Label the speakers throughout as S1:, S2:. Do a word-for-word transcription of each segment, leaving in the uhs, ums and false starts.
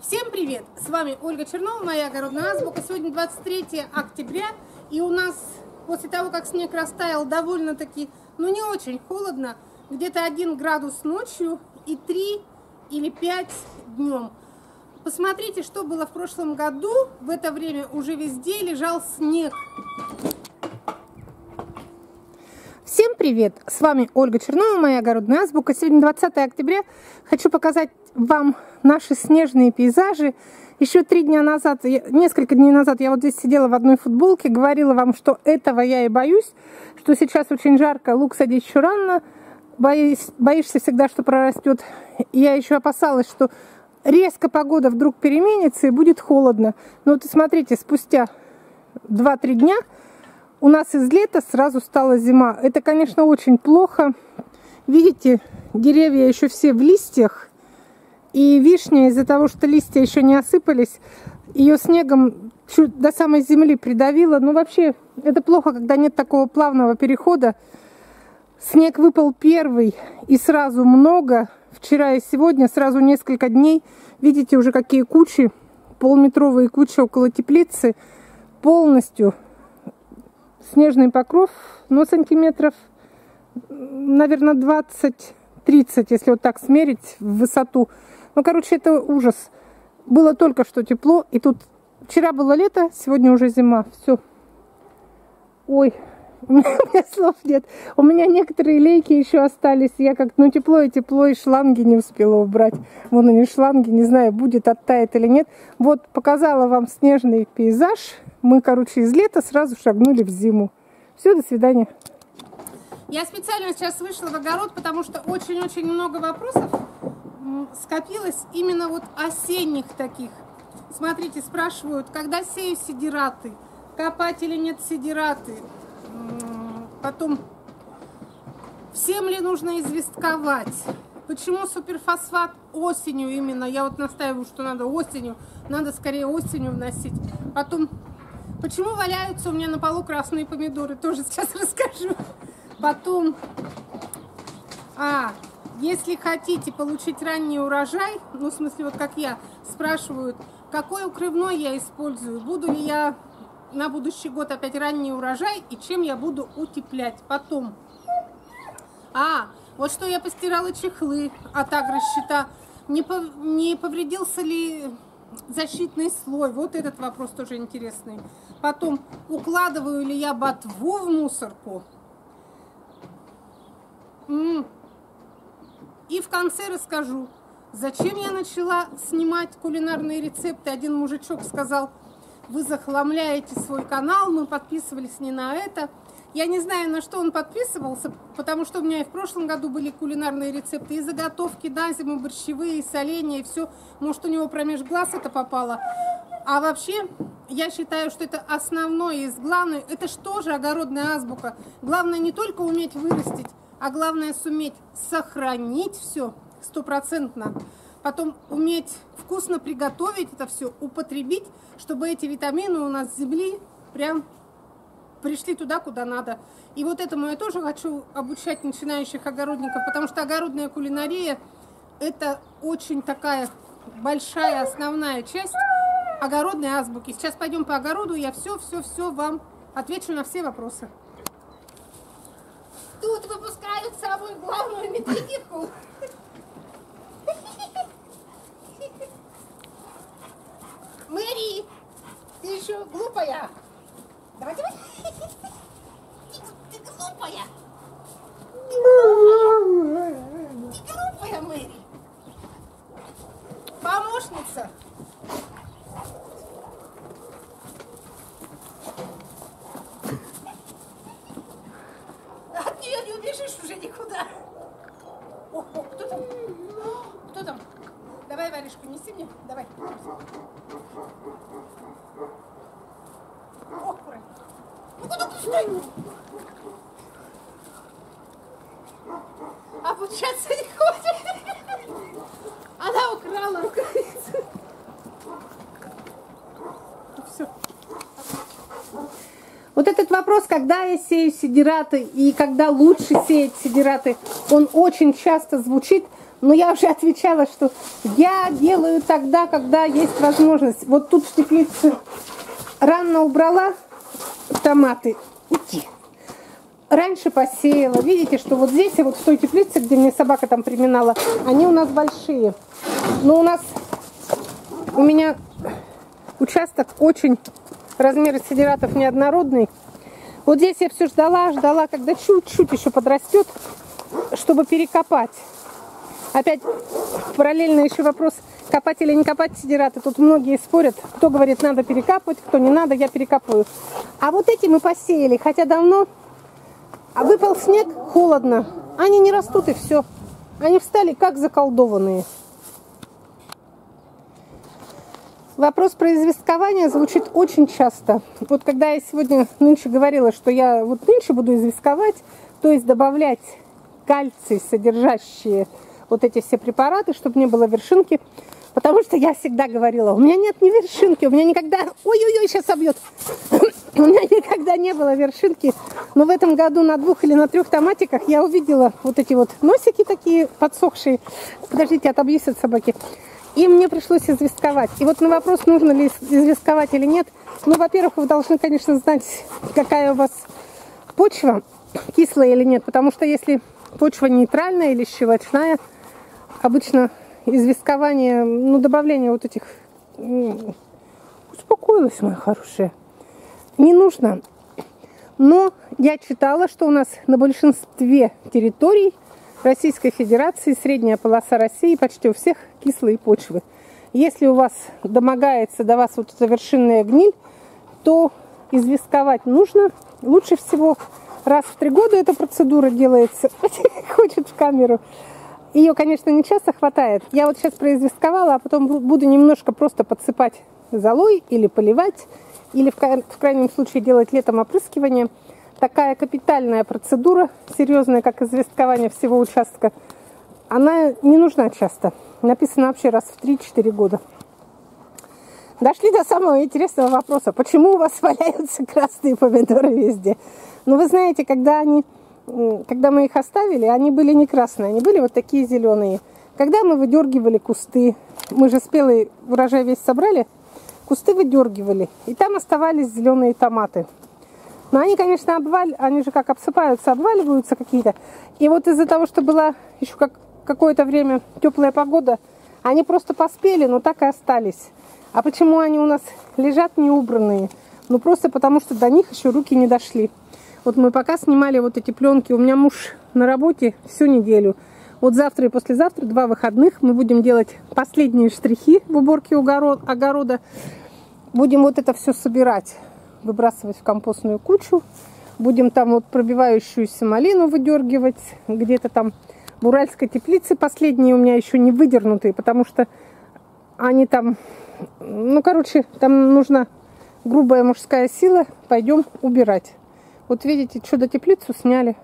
S1: Всем привет! С вами Ольга Чернова, моя огородная азбука. Сегодня двадцать третье октября, и у нас после того, как снег растаял, довольно-таки, ну не очень холодно, где-то один градус ночью и три или пять днем. Посмотрите, что было в прошлом году. В это время уже везде лежал снег. Всем привет! С вами Ольга Чернова, моя огородная азбука. Сегодня двадцатое октября. Хочу показать вам наши снежные пейзажи. Еще три дня назад, несколько дней назад я вот здесь сидела в одной футболке, говорила вам, что этого я и боюсь, что сейчас очень жарко, лук садить еще рано, боишь, боишься всегда, что прорастет. Я еще опасалась, что резко погода вдруг переменится и будет холодно. Но вот смотрите, спустя два-три дня у нас из лета сразу стала зима. Это, конечно, очень плохо. Видите, деревья еще все в листьях. И вишня, из-за того, что листья еще не осыпались, ее снегом чуть до самой земли придавило. Ну, вообще, это плохо, когда нет такого плавного перехода. Снег выпал первый, и сразу много. Вчера и сегодня, сразу несколько дней. Видите, уже какие кучи, полметровые кучи около теплицы. Полностью снежный покров, ну, сантиметров, наверное, двадцать-тридцать, если вот так смерить в высоту. Ну, короче, это ужас. Было только что тепло, и тут вчера было лето, сегодня уже зима. Все. Ой, у меня слов нет. У меня некоторые лейки еще остались. Я как, ну, тепло и тепло, и шланги не успела убрать. Вон они шланги, не знаю, будет, оттает или нет. Вот, показала вам снежный пейзаж. Мы, короче, из лета сразу шагнули в зиму. Все, до свидания. Я специально сейчас вышла в огород, потому что очень-очень много вопросов скопилось именно вот осенних таких. Смотрите, спрашивают, когда сею сидираты, копать или нет сидираты. Потом, всем ли нужно известковать? Почему суперфосфат осенью именно? Я вот настаиваю, что надо осенью, надо скорее осенью вносить. Потом, почему валяются у меня на полу красные помидоры? Тоже сейчас расскажу. Потом, а, если хотите получить ранний урожай, ну, в смысле, вот как я, спрашивают, какой укрывной я использую, буду ли я на будущий год опять ранний урожай и чем я буду утеплять. Потом, а, вот что я постирала чехлы от агрощита, не, пов... не повредился ли защитный слой, вот этот вопрос тоже интересный. Потом, укладываю ли я ботву в мусорку. М-м. И в конце расскажу, зачем я начала снимать кулинарные рецепты. Один мужичок сказал, вы захламляете свой канал, мы подписывались не на это. Я не знаю, на что он подписывался, потому что у меня и в прошлом году были кулинарные рецепты, и заготовки на зиму, борщевые, и соленья, и все. Может, у него промеж глаз это попало. А вообще, я считаю, что это основное из главного, это что же огородная азбука. Главное не только уметь вырастить, а главное суметь сохранить все стопроцентно. Потом уметь вкусно приготовить это все, употребить, чтобы эти витамины у нас с земли прям пришли туда, куда надо. И вот этому я тоже хочу обучать начинающих огородников, потому что огородная кулинария – это очень такая большая основная часть огородной азбуки. Сейчас пойдем по огороду, я все-все-все вам отвечу на все вопросы. Тут выпускают самую главную методичку. Мэри, ты еще глупая. Давай, давай. Ты, ты глупая. Ты глупая. Ты глупая, Мэри. Помощница. От нее не убежишь уже никуда. О, о, кто там? Кто там? Давай варежку неси мне. Давай. О, курай. Ну куда ты стой? Обучаться не хочет. Она украла рукавицу. Все. Вот этот вопрос, когда я сею сидираты и когда лучше сеять сидираты, он очень часто звучит. Но я уже отвечала, что я делаю тогда, когда есть возможность. Вот тут в теплице рано убрала томаты. Раньше посеяла. Видите, что вот здесь и вот в той теплице, где мне собака там приминала, они у нас большие. Но у нас, у меня участок очень, размеры сидератов неоднородный. Вот здесь я все ждала, ждала, когда чуть-чуть еще подрастет, чтобы перекопать. Опять параллельно еще вопрос, копать или не копать сидераты. Тут многие спорят, кто говорит, надо перекапывать, кто не надо, я перекапываю. А вот эти мы посеяли, хотя давно, а выпал снег, холодно. Они не растут и все. Они встали как заколдованные. Вопрос про известкование звучит очень часто. Вот когда я сегодня нынче говорила, что я вот нынче буду известковать, то есть добавлять кальций, содержащие вот эти все препараты, чтобы не было вершинки. Потому что я всегда говорила, у меня нет ни вершинки, у меня никогда... Ой-ой-ой, сейчас собьет. У меня никогда не было вершинки. Но в этом году на двух или на трех томатиках я увидела вот эти вот носики такие подсохшие. Подождите, отобьюсь от собаки. И мне пришлось известковать. И вот на вопрос, нужно ли известковать или нет. Ну, во-первых, вы должны, конечно, знать, какая у вас почва, кислая или нет. Потому что если почва нейтральная или щелочная, обычно известкование, ну, добавление вот этих... Успокоилась, моя хорошая. Не нужно. Но я читала, что у нас на большинстве территорий Российской Федерации, средняя полоса России, почти у всех кислые почвы. Если у вас домогается до вас вот эта вершинная гниль, то известковать нужно. Лучше всего раз в три года эта процедура делается. Хочет в камеру. Ее, конечно, не часто хватает. Я вот сейчас произвестковала, а потом буду немножко просто подсыпать золой или поливать, или в, в крайнем случае делать летом опрыскивание. Такая капитальная процедура, серьезная, как известкование всего участка, она не нужна часто. Написано вообще раз в три-четыре года. Дошли до самого интересного вопроса. Почему у вас валяются красные помидоры везде? Ну, вы знаете, когда они... Когда мы их оставили, они были не красные, они были вот такие зеленые. Когда мы выдергивали кусты, мы же спелый урожай весь собрали, кусты выдергивали, и там оставались зеленые томаты. Но они, конечно, обваль... они же как обсыпаются, обваливаются какие-то. И вот из-за того, что была еще как... какое-то время теплая погода, они просто поспели, но так и остались. А почему они у нас лежат неубранные? Ну, просто потому, что до них еще руки не дошли. Вот мы пока снимали вот эти пленки, у меня муж на работе всю неделю. Вот завтра и послезавтра, два выходных, мы будем делать последние штрихи в уборке огорода. Будем вот это все собирать, выбрасывать в компостную кучу. Будем там вот пробивающуюся малину выдергивать. Где-то там в уральской теплице последние у меня еще не выдернутые, потому что они там... Ну, короче, там нужна грубая мужская сила. Пойдем убирать. Вот видите, чудо-теплицу сняли.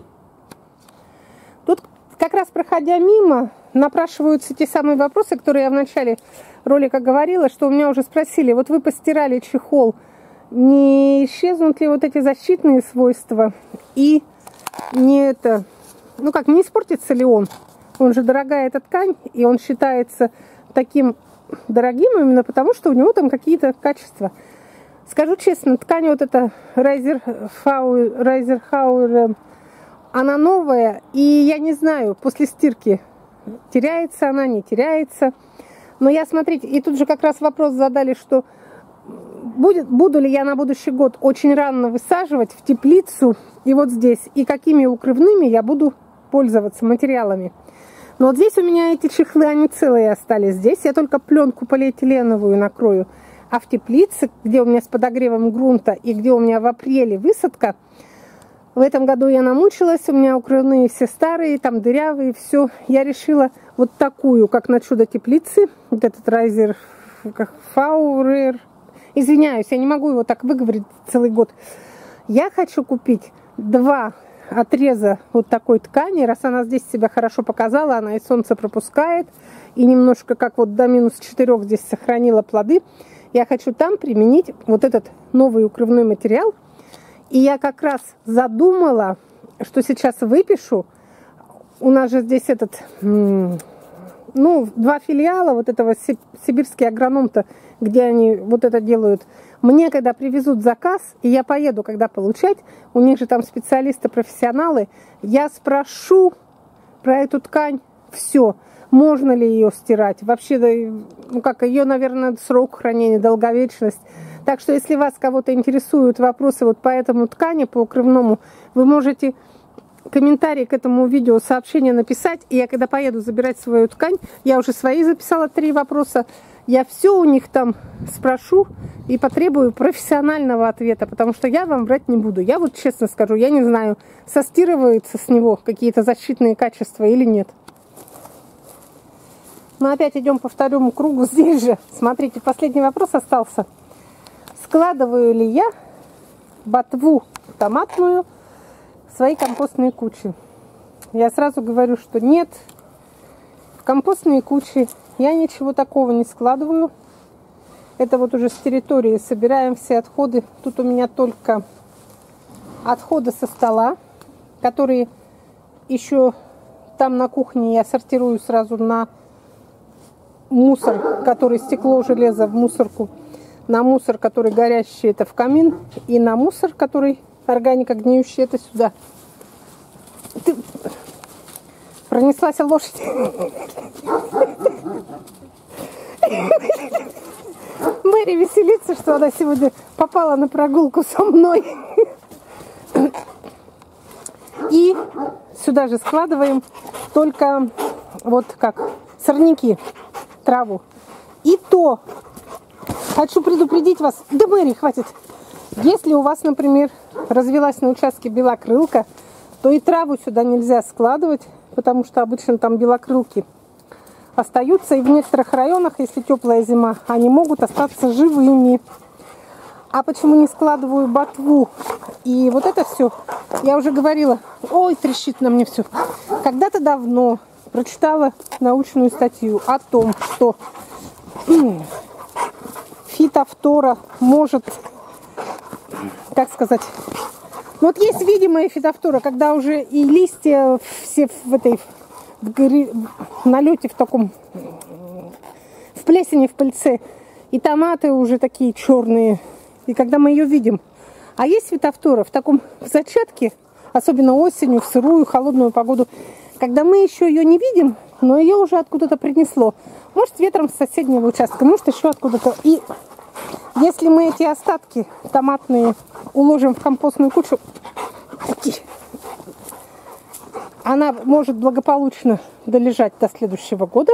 S1: Тут как раз проходя мимо, напрашиваются те самые вопросы, которые я в начале ролика говорила, что у меня уже спросили, вот вы постирали чехол, не исчезнут ли вот эти защитные свойства и не это, ну как, не испортится ли он? Он же дорогая эта ткань, и он считается таким дорогим именно потому, что у него там какие-то качества. Скажу честно, ткань вот эта Райзер Хауэр, она новая, и я не знаю, после стирки теряется она, не теряется. Но я, смотрите, и тут же как раз вопрос задали, что будет, буду ли я на будущий год очень рано высаживать в теплицу и вот здесь, и какими укрывными я буду пользоваться материалами. Но вот здесь у меня эти чехлы, они целые остались. Здесь я только пленку полиэтиленовую накрою. А в теплице, где у меня с подогревом грунта и где у меня в апреле высадка, в этом году я намучилась, у меня укрывные все старые, там дырявые, все. Я решила вот такую, как на чудо теплицы, вот этот Райзер Фаурер. Извиняюсь, я не могу его так выговорить целый год. Я хочу купить два отреза вот такой ткани, раз она здесь себя хорошо показала, она и солнце пропускает, и немножко как вот до минус четырех здесь сохранила плоды. Я хочу там применить вот этот новый укрывной материал. И я как раз задумала, что сейчас выпишу. У нас же здесь этот ну, два филиала вот этого сибирский агроном-то, где они вот это делают. Мне, когда привезут заказ, и я поеду, когда получать, у них же там специалисты-профессионалы, я спрошу про эту ткань все. Можно ли ее стирать? Вообще, ну как, ее, наверное, срок хранения, долговечность. Так что, если вас кого-то интересуют вопросы вот по этому ткани, по укрывному, вы можете комментарий к этому видео, сообщение написать. И я, когда поеду забирать свою ткань, я уже свои записала три вопроса, я все у них там спрошу и потребую профессионального ответа, потому что я вам врать не буду. Я вот честно скажу, я не знаю, состирываются с него какие-то защитные качества или нет. Мы опять идем по второму кругу здесь же. Смотрите, последний вопрос остался. Складываю ли я ботву томатную в свои компостные кучи? Я сразу говорю, что нет. В компостные кучи я ничего такого не складываю. Это вот уже с территории собираем все отходы. Тут у меня только отходы со стола, которые еще там на кухне я сортирую сразу на мусор, который стекло, железо в мусорку, на мусор, который горящий, это в камин, и на мусор, который органика гниющая, это сюда. Ты... Пронеслась лошадь. Мэри веселится, что она сегодня попала на прогулку со мной. И сюда же складываем только вот как сорняки, траву. И то хочу предупредить вас, да, Мэри, хватит. Если у вас, например, развелась на участке белокрылка, то и траву сюда нельзя складывать, потому что обычно там белокрылки остаются. И в некоторых районах, если теплая зима, они могут остаться живыми. А почему не складываю ботву? И вот это все, я уже говорила, ой, трещит на мне все. Когда-то давно прочитала научную статью о том, что фитофтора может, как сказать, ну вот есть видимая фитофтора, когда уже и листья все в этой в гори, в налете в таком, в плесени, в пыльце, и томаты уже такие черные, и когда мы ее видим. А есть фитофтора в таком в зачатке, особенно осенью, в сырую, холодную погоду, когда мы еще ее не видим, но ее уже откуда-то принесло. Может, ветром с соседнего участка, может, еще откуда-то. И если мы эти остатки томатные уложим в компостную кучу, она может благополучно долежать до следующего года.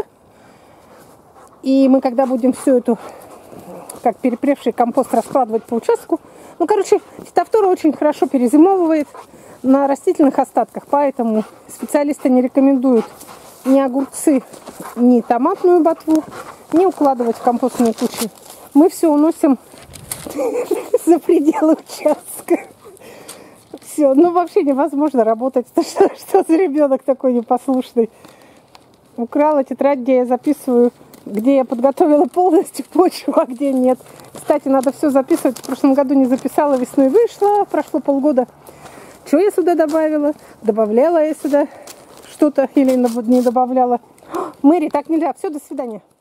S1: И мы, когда будем всю эту, как перепревший компост, раскладывать по участку, ну, короче, фитофтора очень хорошо перезимовывает на растительных остатках, поэтому специалисты не рекомендуют ни огурцы, ни томатную ботву не укладывать в компостные кучи. Мы все уносим за пределы участка. Все, ну вообще невозможно работать. Что, что за ребенок такой непослушный? Украла тетрадь, где я записываю, где я подготовила полностью почву, а где нет. Кстати, надо все записывать. В прошлом году не записала, весной вышла, прошло полгода. Что я сюда добавила? Добавляла я сюда что-то или не добавляла? Мэри, так нельзя. Все, до свидания.